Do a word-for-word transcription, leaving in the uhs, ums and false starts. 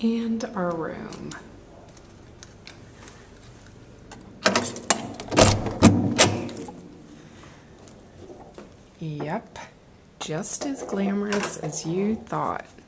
And our room. Yep, just as glamorous as you thought.